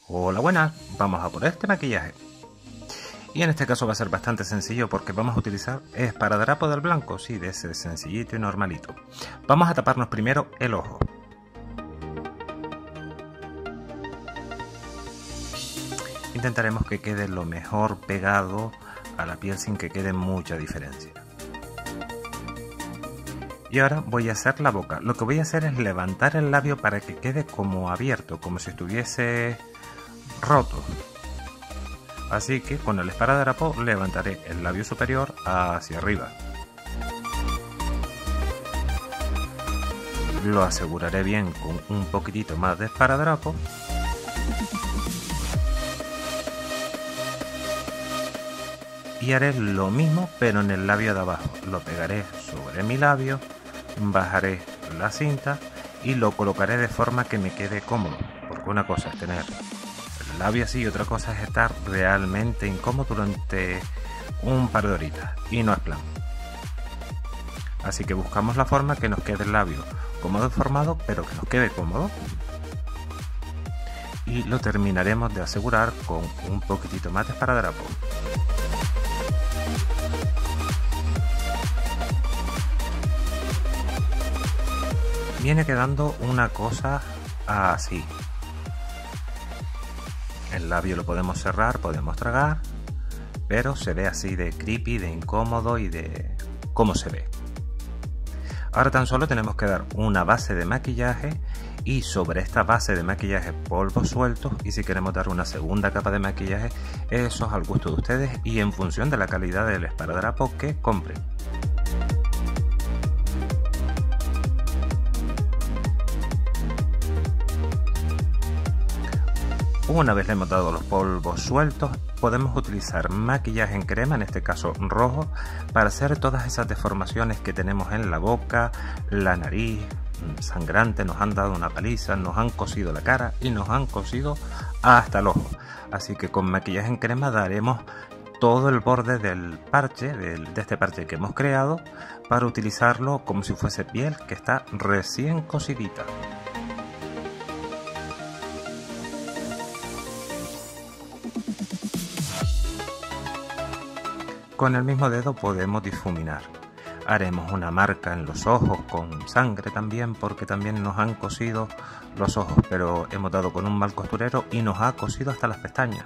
Hola, buenas, vamos a por este maquillaje. Y en este caso va a ser bastante sencillo porque vamos a utilizar esparadrapo del blanco, sí, de ese sencillito y normalito. Vamos a taparnos primero el ojo. Intentaremos que quede lo mejor pegado a la piel sin que quede mucha diferencia. Y ahora voy a hacer la boca. Lo que voy a hacer es levantar el labio para que quede como abierto, como si estuviese roto. Así que con el esparadrapo levantaré el labio superior hacia arriba. Lo aseguraré bien con un poquitito más de esparadrapo. Y haré lo mismo pero en el labio de abajo. Lo pegaré sobre mi labio, bajaré la cinta y lo colocaré de forma que me quede cómodo. Porque una cosa es tener el labio así y otra cosa es estar realmente incómodo durante un par de horitas. Y no es plan. Así que buscamos la forma que nos quede el labio cómodo formado pero que nos quede cómodo. Y lo terminaremos de asegurar con un poquitito más de esparadrapo. Viene quedando una cosa así. El labio lo podemos cerrar, podemos tragar, pero se ve así de creepy, de incómodo y de cómo se ve. Ahora tan solo tenemos que dar una base de maquillaje y sobre esta base de maquillaje polvos sueltos, y si queremos dar una segunda capa de maquillaje, eso es al gusto de ustedes y en función de la calidad del esparadrapo que compren. Una vez le hemos dado los polvos sueltos, podemos utilizar maquillaje en crema, en este caso rojo, para hacer todas esas deformaciones que tenemos en la boca, la nariz, sangrante, nos han dado una paliza, nos han cosido la cara y nos han cosido hasta el ojo. Así que con maquillaje en crema daremos todo el borde del parche, de este parche que hemos creado, para utilizarlo como si fuese piel que está recién cosidita. Con el mismo dedo podemos difuminar. Haremos una marca en los ojos con sangre también, porque también nos han cosido los ojos, pero hemos dado con un mal costurero y nos ha cosido hasta las pestañas.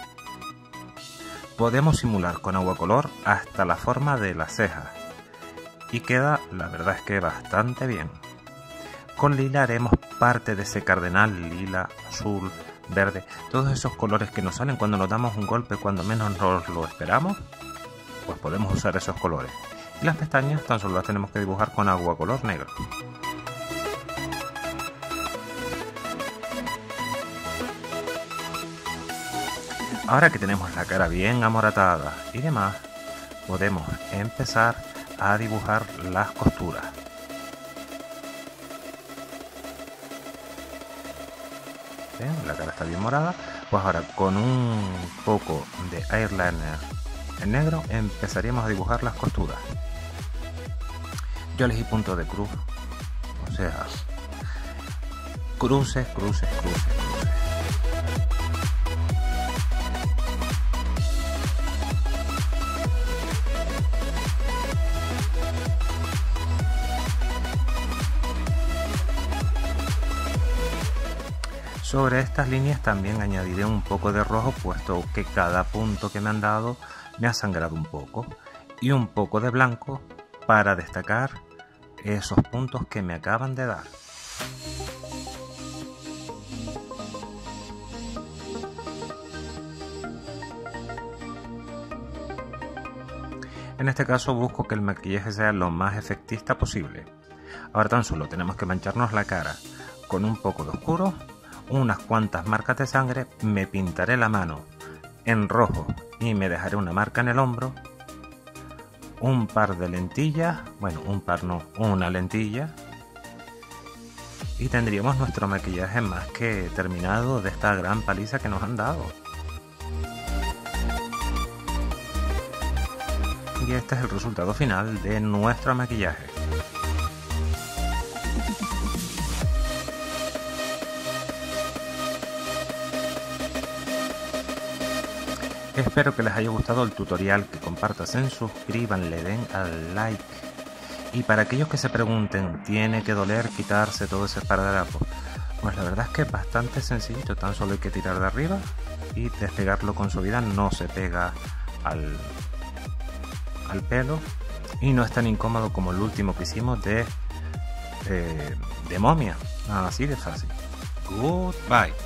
Podemos simular con agua color hasta la forma de las cejas y queda, la verdad es que bastante bien. Con lila haremos parte de ese cardenal, lila, azul, verde, todos esos colores que nos salen cuando nos damos un golpe cuando menos nos lo esperamos. Pues podemos usar esos colores. Y las pestañas tan solo las tenemos que dibujar con agua color negro. Ahora que tenemos la cara bien amoratada y demás, podemos empezar a dibujar las costuras. ¿Ven? La cara está bien morada. Pues ahora con un poco de eyeliner en negro empezaríamos a dibujar las costuras. Yo elegí punto de cruz, o sea, cruces, cruces, cruces, cruces. Sobre estas líneas también añadiré un poco de rojo, puesto que cada punto que me han dado me ha sangrado un poco, y un poco de blanco para destacar esos puntos que me acaban de dar. En este caso busco que el maquillaje sea lo más efectista posible. Ahora tan solo tenemos que mancharnos la cara con un poco de oscuro, unas cuantas marcas de sangre, me pintaré la mano en rojo y me dejaré una marca en el hombro, un par de lentillas, bueno, un par no, una lentilla, y tendríamos nuestro maquillaje más que terminado de esta gran paliza que nos han dado. Y este es el resultado final de nuestro maquillaje. Espero que les haya gustado el tutorial, que compartan, se suscriban, le den al like. Y para aquellos que se pregunten, ¿tiene que doler quitarse todo ese esparadrapo? Pues la verdad es que es bastante sencillito, tan solo hay que tirar de arriba y despegarlo con suavidad, no se pega al pelo y no es tan incómodo como el último que hicimos de momia, así de fácil. Goodbye.